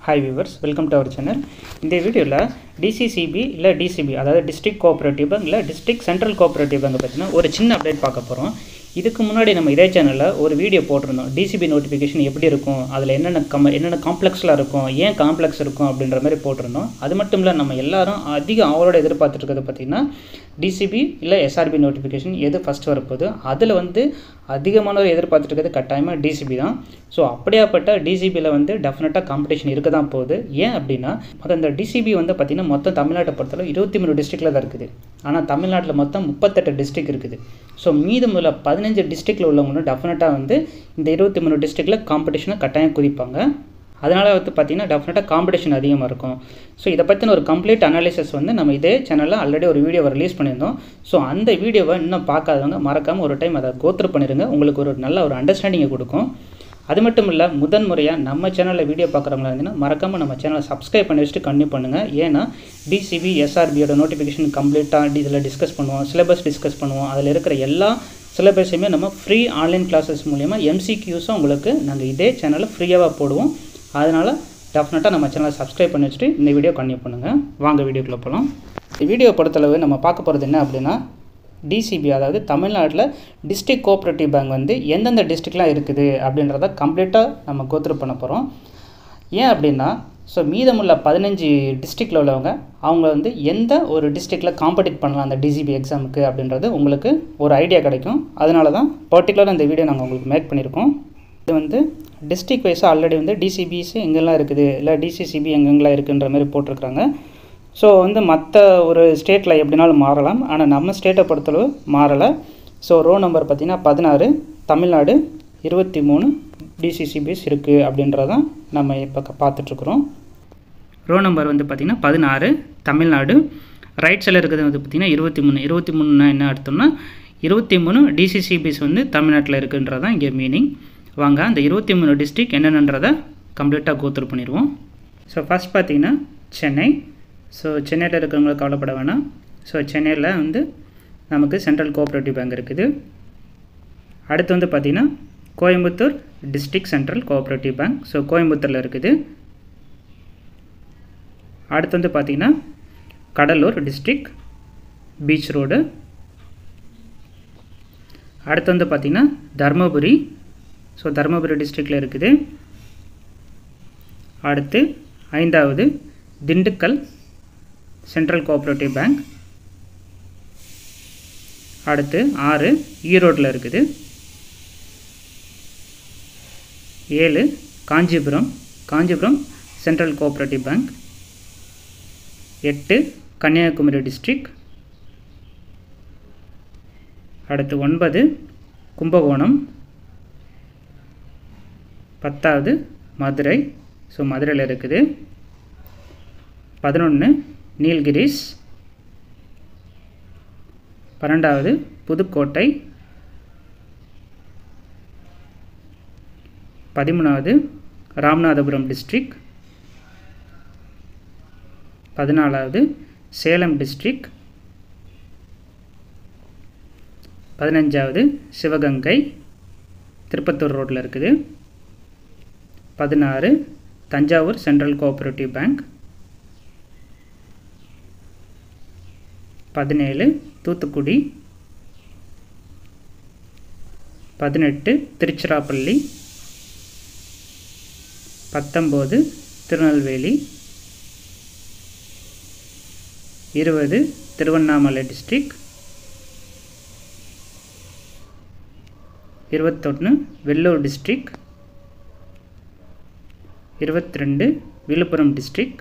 Hi viewers, welcome to our channel. In this video, DCCB இல்ல DCB அதாவது District Cooperative Bank இல்ல District Central Cooperative Bank பத்தின ஒரு சின்ன அப்டேட் பார்க்க போறோம். இதுக்கு முன்னாடி நம்ம இதே சேனல்ல ஒரு வீடியோ போட்டுருந்தோம். DCB நோட்டிஃபிகேஷன் எப்படி இருக்கும், அதுல என்னென்ன காம்ப்ளெக்ஸ்ல இருக்கும், ஏன் காம்ப்ளெக்ஸ் இருக்கும் அப்படின்ற மாதிரி போட்டுருந்தோம். அது மட்டும் இல்ல நம்ம எல்லாரும் அதிக ஆவலோட எதிர்பார்த்துட்டு இருக்கிறது பாத்தீங்கன்னா DCB இல்ல SRB நோட்டிஃபிகேஷன் எது ஃபர்ஸ்ட் வரப்போகுது. அதுல வந்து அதிகமானவர் எதிர்பார்த்துட்டு இருக்கிறது கட்டாயமா DCB தான். ஸோ அப்படியாப்பட்ட DCBல வந்து டெஃபினட்டாக காம்படிஷன் இருக்க தான் போகுது. ஏன் அப்படின்னா அந்த DCB வந்து பார்த்தீங்கன்னா மொத்தம் தமிழ்நாட்டை பொறுத்தவரை 23 டிஸ்ட்ரிக்டில் தான் இருக்குது. ஆனால் தமிழ்நாட்டில் மொத்தம் 38 டிஸ்ட்ரிக்ட் இருக்குது. ஸோ மீதமுள்ள 15 டிஸ்ட்ரிக்டில் உள்ளவங்களும் டெஃபினட்டாக வந்து இந்த 23 டிஸ்ட்ரிக்டில் காம்படிஷனை கட்டாயம் குதிப்பாங்க. அதனால் வந்து பார்த்திங்கன்னா டெஃபினட்டாக காம்படிஷன் அதிகமாக இருக்கும். ஸோ இதை பற்றின ஒரு கம்ப்ளீட் அனாலிசிஸ் வந்து நம்ம இதே சேனலில் ஆல்ரெடி ஒரு வீடியோவை ரிலீஸ் பண்ணியிருந்தோம். ஸோ அந்த வீடியோவை இன்னும் பார்க்காதவங்க மறக்காமல் ஒரு டைம் அதை கோத்ரூ பண்ணிடுங்க. உங்களுக்கு ஒரு நல்ல ஒரு அண்டர்ஸ்டாண்டிங்கை கொடுக்கும். அது மட்டும் இல்லை, முதன்முறையாக நம்ம சேனலில் வீடியோ பார்க்குறவங்களா இருந்தீங்கன்னா மறக்காமல் நம்ம சேனலை சப்ஸ்கிரைப் பண்ணி வச்சுட்டு கண்டினியூ பண்ணுங்கள். ஏன்னா DCB SRBயோட நோட்டிஃபிகேஷன் கம்ப்ளீட்டாக இதில் டிஸ்கஸ் பண்ணுவோம், சிலபஸ் டிஸ்கஸ் பண்ணுவோம். அதில் இருக்கிற எல்லா சிலபஸையுமே நம்ம ஃப்ரீ ஆன்லைன் கிளாஸஸ் மூலிமா MCQஸும் உங்களுக்கு நாங்கள் இதே சேனலில் ஃப்ரீயாக போடுவோம். அதனால் டெஃபினட்டாக நம்ம சேனலை சப்ஸ்கிரைப் பண்ணி வச்சுட்டு இந்த வீடியோ கண்டினியூ பண்ணுங்கள். வாங்க வீடியோக்குள்ளே போகலாம். இந்த வீடியோ பொறுத்தளவு நம்ம பார்க்க போகிறது என்ன அப்படின்னா DCB அதாவது தமிழ்நாட்டில் டிஸ்ட்ரிக்ட் கோஆப்ரேட்டிவ் பேங்க் வந்து எந்தெந்த டிஸ்ட்ரிக்ட்லாம் இருக்குது அப்படின்றத கம்ப்ளீட்டாக நம்ம கோத்ரூ பண்ண போகிறோம். ஏன் அப்படின்னா மீதமுள்ள 15 டிஸ்ட்ரிக்டில் உள்ளவங்க அவங்க வந்து எந்த ஒரு டிஸ்ட்ரிக்டில் காம்படிட் பண்ணலாம் அந்த DCB எக்ஸாமுக்கு அப்படின்றது உங்களுக்கு ஒரு ஐடியா கிடைக்கும். அதனால தான் பர்டிகுலராக இந்த வீடியோ நாங்கள் உங்களுக்கு மேக் பண்ணியிருக்கோம். இது வந்து டிஸ்ட்ரிக்ட் வைஸாக ஆல்ரெடி வந்து DCBஸ் எங்கெல்லாம் இருக்குது இல்லை DCCB எங்கெங்கெல்லாம் இருக்குன்ற மாதிரி போட்டிருக்கிறாங்க. ஸோ வந்து மற்ற ஒரு ஸ்டேட்டில் எப்படினாலும் மாறலாம், ஆனால் நம்ம ஸ்டேட்டை பொறுத்தளவு மாறலை. ஸோ ரோ நம்பர் பார்த்திங்கன்னா 16 தமிழ்நாடு, 23 DCCBஸ் இருக்குது அப்படின்றதான் நம்ம இப்போ பார்த்துட்ருக்குறோம். ரோ நம்பர் வந்து பார்த்திங்கன்னா 16 தமிழ்நாடு, ரைட் சைடில் இருக்கிறது வந்து பார்த்திங்கன்னா 23 என்ன அர்த்தம்னா 23 DCCBஸ் வந்து தமிழ்நாட்டில் இருக்குன்றதான் இங்கே மீனிங். வாங்க அந்த 23 டிஸ்ட்ரிக்ட் என்னென்னன்றதை கம்ப்ளீட்டாக கோத்ரூ பண்ணிடுவோம். ஸோ ஃபஸ்ட் பார்த்திங்கன்னா சென்னை. ஸோ சென்னையில் இருக்கிறவங்களுக்கு கவலைப்பட வேணாம். ஸோ சென்னையில் வந்து நமக்கு சென்ட்ரல் கோஆப்ரேட்டிவ் பேங்க் இருக்குது. அடுத்து வந்து பார்த்திங்கன்னா Coimbatore district central cooperative bank. So கோயம்புத்தூரில் இருக்குது. அடுத்து வந்து பார்த்திங்கன்னா கடலூர் டிஸ்ட்ரிக்ட் பீச் ரோடு. அடுத்து வந்து பார்த்திங்கன்னா தர்மபுரி. ஸோ தர்மபுரி டிஸ்ட்ரிக்டில் இருக்குது. அடுத்து 5வது திண்டுக்கல் சென்ட்ரல் கோஆப்ரேட்டிவ் பேங்க். அடுத்து 6 ஈரோட்டில் இருக்குது. 7 Kanchipuram central cooperative bank. 8 Kanyakumari district. அடுத்து 9 கும்பகோணம். 10வது மதுரை. ஸோ மதுரையில் இருக்குது. 11 நீல்கிரிஸ். 12வது புதுக்கோட்டை. 13வது ராமநாதபுரம் டிஸ்ட்ரிக்ட். 14வது சேலம் டிஸ்ட்ரிக்ட். 15வது சிவகங்கை திருப்பத்தூர் ரோட்டில் இருக்குது. 16 Thanjavur central cooperative bank. 17 Thoothukudi. 18 Tiruchirappalli. 19 Tirunelveli. 20 Tiruvannamalai district. 21 Vellore district. 22 Villupuram district.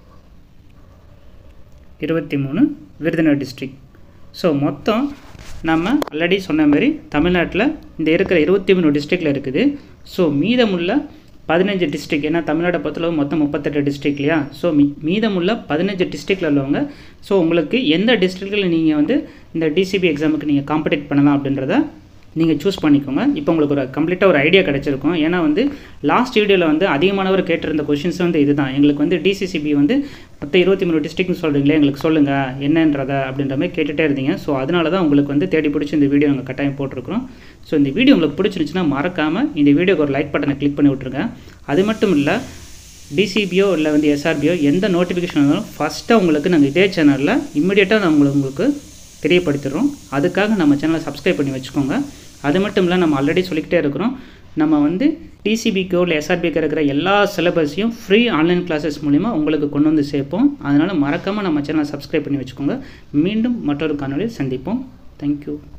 23 Virudhunagar district. So மொத்தம் நம்ம ஆல்ரெடி சொன்ன மாதிரி தமிழ்நாட்டில் இந்த இருக்கிற 23 டிஸ்ட்ரிக்டில் இருக்குது. ஸோ மீதமுள்ள 15 டிஸ்ட்ரிக்ட், ஏன்னா தமிழ்நாட்டை பொறுத்தளவு மொத்தம் 38 டிஸ்ட்ரிக்ட் இல்லையா. ஸோ மீதமுள்ள 15 டிஸ்ட்ரிக்டில் உள்ளவங்க ஸோ உங்களுக்கு எந்த டிஸ்ட்ரிக்டில் நீங்கள் வந்து இந்த DCB எக்ஸாமுக்கு நீங்கள் காம்படிட் பண்ணலாம் அப்படின்றத நீங்கள் சூஸ் பண்ணிக்கோங்க. இப்போ உங்களுக்கு ஒரு கம்ப்ளீட்டாக ஒரு ஐடியா கிடச்சிருக்கும். ஏன்னா வந்து லாஸ்ட் வீடியோவில் வந்து அதிகமானவர் கேட்டிருந்த கொஷின்ஸ் வந்து இதுதான். எங்களுக்கு வந்து DCCB வந்து மொத்தம் 23 டிஸ்ட்ரிக்ட்னு சொல்கிறீங்களே, எங்களுக்கு சொல்லுங்கள் என்னன்றதை அப்படின்ற மாதிரி கேட்டுகிட்டே இருந்தீங்க. ஸோ அதனால தான் உங்களுக்கு வந்து தேடி பிடிச்சி இந்த வீடியோ நாங்கள் கட்டாயம் போட்டிருக்கிறோம். ஸோ இந்த வீடியோ உங்களுக்கு பிடிச்சிருந்துச்சுன்னா மறக்காமல் இந்த வீடியோக்கு ஒரு லைக் பட்டனை கிளிக் பண்ணி விட்ருங்க. அது மட்டும் இல்லை, டிசிபியோ இல்லை வந்து எஸ்ஆர்பியோ எந்த நோட்டிஃபிகேஷன் வந்தாலும் ஃபஸ்ட்டாக உங்களுக்கு நாங்கள் இதே சேனலில் இம்மிடியேட்டாக நாங்கள் உங்களுக்கு தெரியப்படுத்திடுறோம். அதுக்காக நம்ம சேனலை சப்ஸ்கிரைப் பண்ணி வச்சுக்கோங்க. அது மட்டும் இல்லை, நம்ம ஆல்ரெடி சொல்லிக்கிட்டே இருக்கிறோம், நம்ம வந்து டிசிபிக்கோ இல்லை எஸ்ஆர்பிக்கு இருக்கிற எல்லா சிலபஸையும் ஃப்ரீ ஆன்லைன் கிளாஸஸ் மூலிமா உங்களுக்கு கொண்டு வந்து சேர்ப்போம். அதனால் மறக்காமல் நம்ம சேனலை சப்ஸ்கிரைப் பண்ணி வச்சுக்கோங்க. மீண்டும் மற்றொரு காணொலியில் சந்திப்போம். தேங்க்யூ.